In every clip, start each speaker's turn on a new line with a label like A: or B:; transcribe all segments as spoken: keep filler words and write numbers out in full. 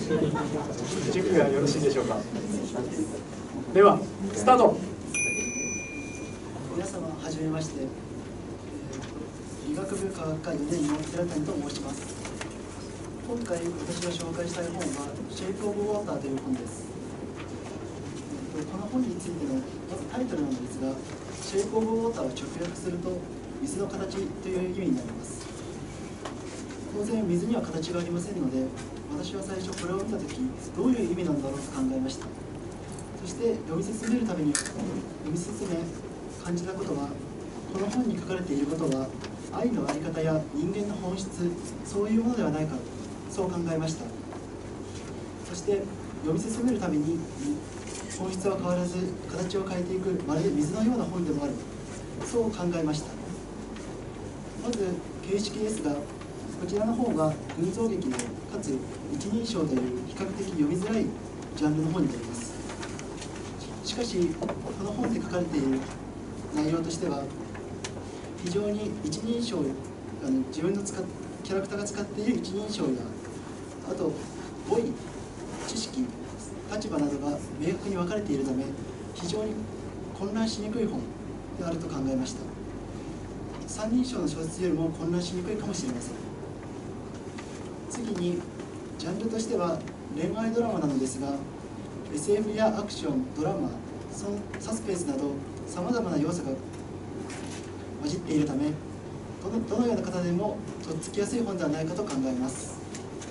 A: 準備はよろしいでしょうか。ではスタート。
B: 皆様はじめまして、えー、医学部科学科よねんの寺谷と申します。今回私が紹介したい本は「シェイプ・オブ・ウォーター」という本です。えー、この本についてのまずタイトルなんですが、シェイプ・オブ・ウォーターを直訳すると水の形という意味になります。当然水には形がありませんので、私は最初これを見たときどういう意味なんだろうと考えました。そして読み進めるために読み進め感じたことは、この本に書かれていることは愛の在り方や人間の本質、そういうものではないか、そう考えました。そして読み進めるために本質は変わらず形を変えていく、まるで水のような本でもある、そう考えました。まず形式ですが、こちらの方が群像劇でかつ一人称という比較的読みづらいジャンルの本になります。しかしこの本で書かれている内容としては、非常に一人称、あの自分の使っキャラクターが使っている一人称や、あと語彙、知識、立場などが明確に分かれているため、非常に混乱しにくい本であると考えました。三人称の小説よりも混乱しにくいかもしれません。次にジャンルとしては恋愛ドラマなのですが、 エスエフ やアクション、ドラマ、サスペンスなどさまざまな要素が混じっているため、どの、どのような方でもとっつきやすい本ではないかと考えます。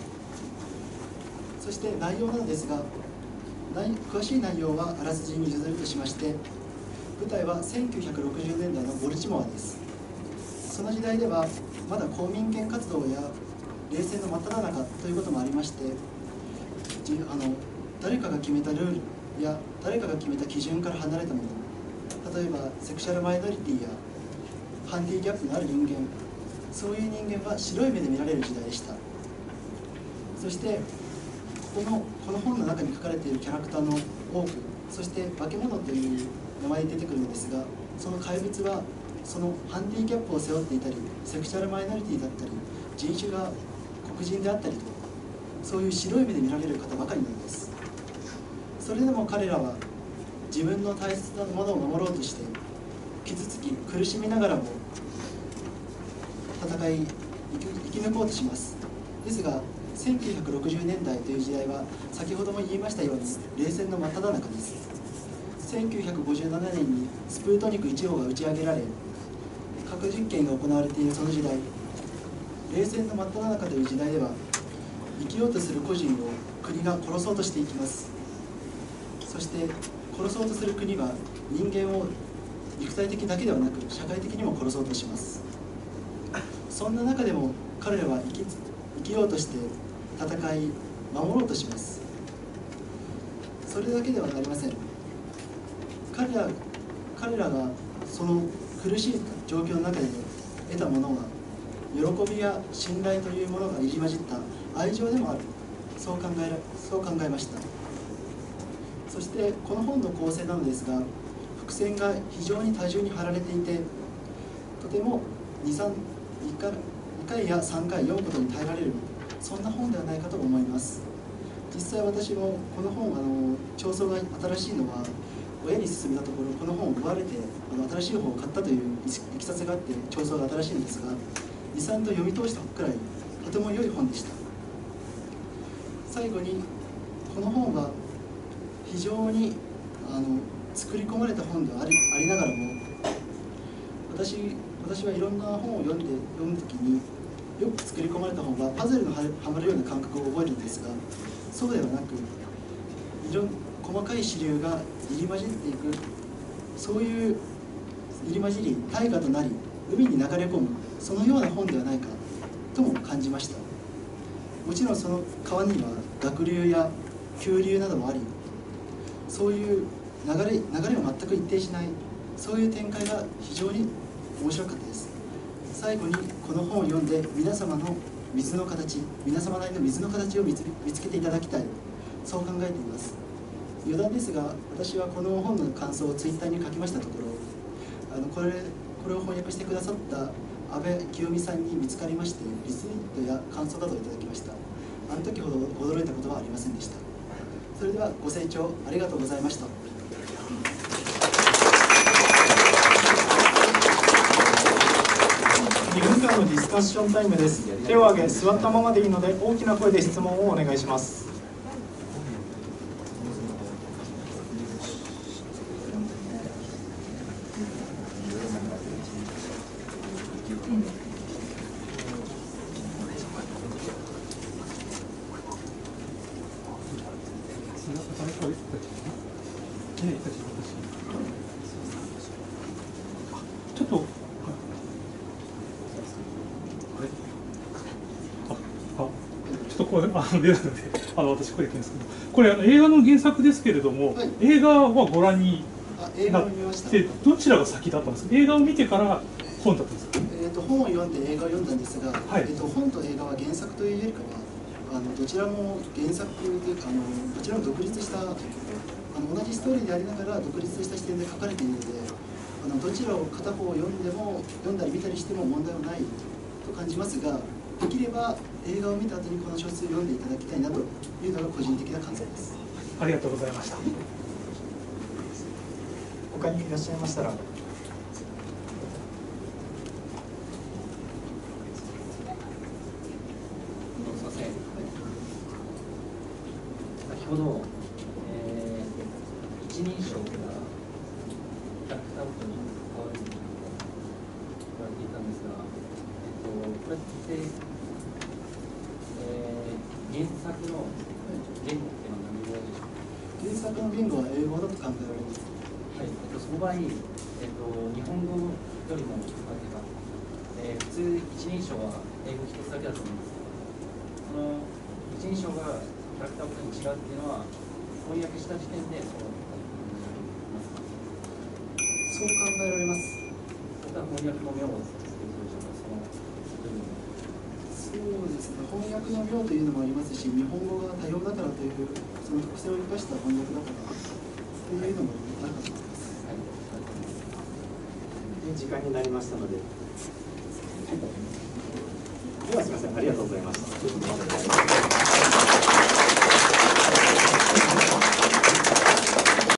B: そして内容なのですが、詳しい内容はあらすじに譲るとしまして、舞台はせんきゅうひゃくろくじゅうねんだいのボルチモアです。その時代ではまだ公民権活動や冷戦の真っ只中ということもありまして、あの誰かが決めたルールや誰かが決めた基準から離れたもの、例えばセクシャルマイノリティやハンディキャップのある人間、そういう人間は白い目で見られる時代でした。そしてこのこの本の中に書かれているキャラクターの多く、そして化け物という名前で出てくるのですが、その怪物はそのハンディキャップを背負っていたり、セクシャルマイノリティだったり、人種が黒人であったりと、そういう白い目で見られる方ばかりなんです。それでも彼らは自分の大切なものを守ろうとして、傷つき苦しみながらも戦い生き抜こうとします。ですがせんきゅうひゃくろくじゅうねんだいという時代は、先ほども言いましたように冷戦の真っ只中です。せんきゅうひゃくごじゅうななねんにスプートニクいち号が打ち上げられ、核実験が行われているその時代、冷戦の真っ只中という時代では、生きようとする個人を国が殺そうとしていきます。そして殺そうとする国は人間を肉体的だけではなく社会的にも殺そうとします。そんな中でも彼らは生き、生きようとして戦い守ろうとします。それだけではありません。彼ら彼らがその苦しい状況の中で得たものは、喜びや信頼というものが入り混じった愛情でもある、そう考えらそう考えました。そしてこの本の構成なのですが、伏線が非常に多重に貼られていて、とてもに、さん、にかいやさんかい読むことに耐えられる、そんな本ではないかと思います。実際私もこの本、あの調送が新しいのは親に勧めたところ、この本を奪われてあの新しい本を買ったといういきさつがあって、調送が新しいんですが、に、さんと読み通したくらいとても良い本でした。最後にこの本は非常にあの作り込まれた本ではあり、ありながらも、私私はいろんな本を読んで読むときに、よく作り込まれた本はパズルのはまるような感覚を覚えるんですが、そうではなく、いろん細かい支流が入り混じっていく、そういう入り混じり大河となり海に流れ込む、そのような本ではないかとも感じました。もちろんその川には濁流や急流などもあり、そういう流れ、流れを全く一定しない、そういう展開が非常に面白かったです。最後にこの本を読んで、皆様の水の形、皆様なりの水の形を見つ、見つけていただきたい、そう考えています。余談ですが、私はこの本の感想をツイッターに書きましたところ、あのこれこれを翻訳してくださった安倍清美さんに見つかりまして、リツイートや感想などをいただきました。あの時ほど驚いたことはありません。 ませんでした。それではご清聴ありがとうございました。
A: にふんかんのディスカッションタイムです。手を挙げ、座ったままでいいので大きな声で質問をお願いします。
C: ちょっと、あ、あ、ちょっとこれ、あの、出るので、あの、私、これ言ってるんですけど、これ、あの、映画の原作ですけれども、
B: はい、
C: 映画はご覧に
B: あ映画
C: なっ
B: を見ました。
C: て、どちらが先だったんですか。映画を見てから本だったんですか。
B: えー、と本を読んで映画を読んだんですが、
C: はい、
B: えー、と本と映画は原作というよりかはあのどちらも原作というかあのどちらも独立したあの同じストーリーでありながら独立した視点で書かれているので、あのどちらを片方を読んでも読んだり見たりしても問題はないと感じますが、できれば映画を見た後にこの小説を読んでいただきたいなというのが個人的な感想です。
C: ありがとうございました。
A: 他にいらっしゃいましたら。
D: 先ほど、えー、一人称がキャラクターごとに変わると言われていたんですが、えっと、これって、えー、原作の言語っていうのは何語でしょうか。
B: 原作の言語は英語だと考えられます。
D: はい、えっと、その場合、えっと、日本語よりも、なんていうか、えー、普通一人称は英語一つだけだと思うんですけど、その一人称がキャラクターごとに違うっていうのは翻訳した時点でそう
B: そう考えられます。
D: それは翻訳の妙をつけるでしょうか、その部分。
B: そうですね、翻訳の妙というのもありますし、日本語が多様だからというその特性を生かした翻訳だからというのもあるかと思います。
D: はい、
A: 時間になりましたので、ではすみません、ありがとうございました。